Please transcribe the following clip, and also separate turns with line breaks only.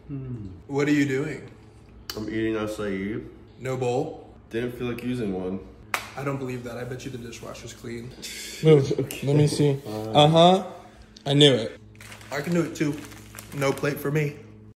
What are you doing?
I'm eating acai.
No bowl?
Didn't feel like using one.
I don't believe that. I bet you the dishwasher's clean.
Move. Let me see. I knew it.
I can do it too. No plate for me.